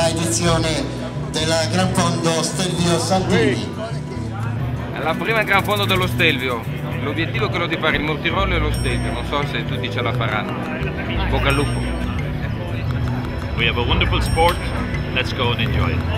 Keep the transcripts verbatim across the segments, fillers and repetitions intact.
edizione del Gran Fondo Stelvio Santini. È la prima Gran Fondo dello Stelvio. L'obiettivo è quello di fare il Mortirolo e lo Stelvio. Non so se tutti ce la faranno. Bocca al lupo. We have a wonderful sport. Let's go and enjoy it.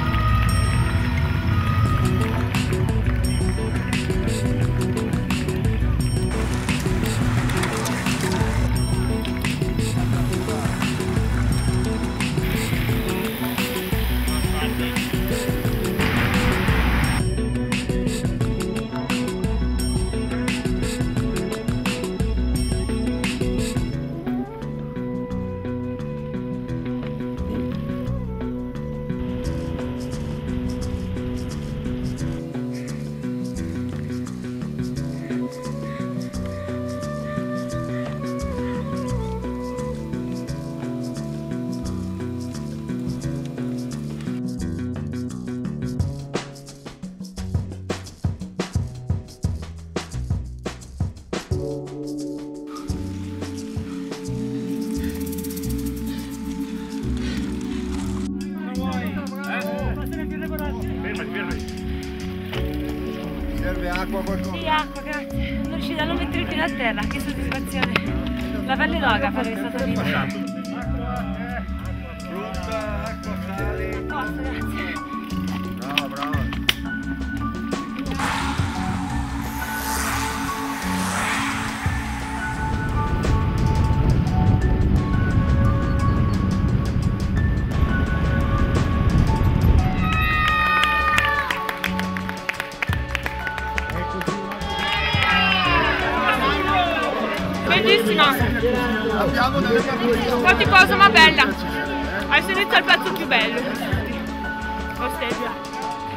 Serve acqua qualcosa? Sì, acqua, grazie. Non riuscite a non mettere il piede a terra, che soddisfazione. La pelle d'oca fare questa salita. Frutta, acqua, sale. Posto, grazie. Bravo, bravo. Bellissima! Faticosa ma bella! Adesso inizia il pezzo più bello! Lo Stelvio!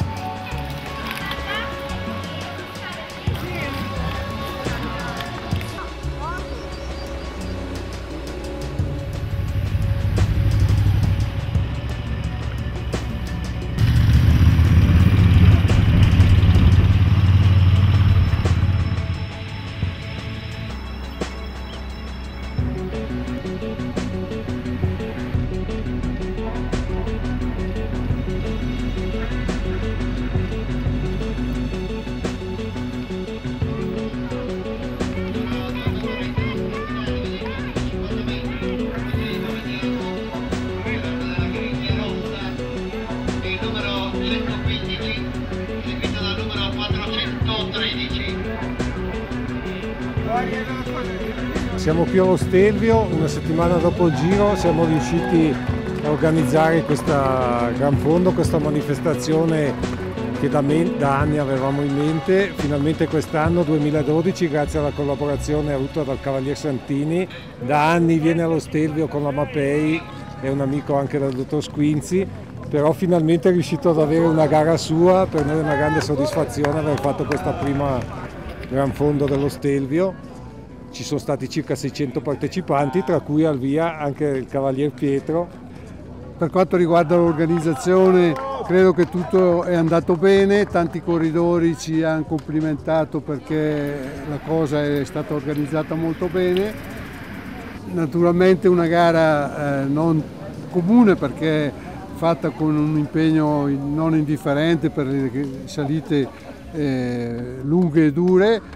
Siamo qui allo Stelvio, una settimana dopo il giro siamo riusciti a organizzare questa Gran Fondo, questa manifestazione che da, da anni avevamo in mente. Finalmente quest'anno, duemiladodici, grazie alla collaborazione avuta dal Cavalier Santini, da anni viene allo Stelvio con la Mapei, è un amico anche del dottor Squinzi, però finalmente è riuscito ad avere una gara sua. Per noi è una grande soddisfazione aver fatto questa prima Gran Fondo dello Stelvio. Ci sono stati circa seicento partecipanti, tra cui al via anche il Cavalier Pietro. Per quanto riguarda l'organizzazione, credo che tutto è andato bene, tanti corridori ci hanno complimentato perché la cosa è stata organizzata molto bene. Naturalmente una gara eh, non comune perché fatta con un impegno non indifferente per le salite eh, lunghe e dure.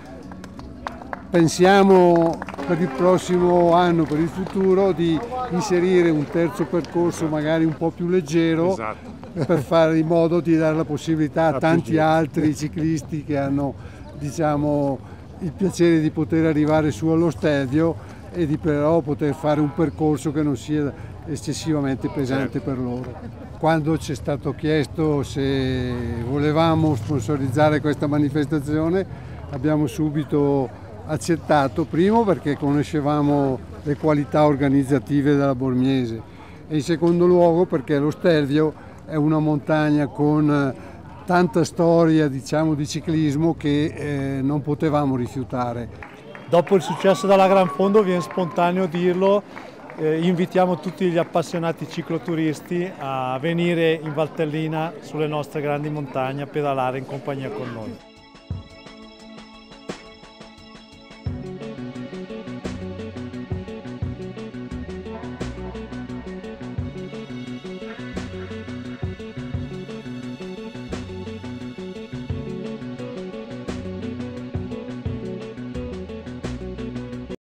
Pensiamo per il prossimo anno, per il futuro, di inserire un terzo percorso magari un po' più leggero, esatto, per fare in modo di dare la possibilità a tanti altri ciclisti che hanno, diciamo, il piacere di poter arrivare su allo Stelvio e di però poter fare un percorso che non sia eccessivamente pesante per loro. Quando ci è stato chiesto se volevamo sponsorizzare questa manifestazione, abbiamo subito accettato, primo perché conoscevamo le qualità organizzative della Bormiese e in secondo luogo perché lo Stelvio è una montagna con tanta storia, diciamo, di ciclismo che eh, non potevamo rifiutare. Dopo il successo della Gran Fondo viene spontaneo dirlo, eh, invitiamo tutti gli appassionati cicloturisti a venire in Valtellina sulle nostre grandi montagne a pedalare in compagnia con noi.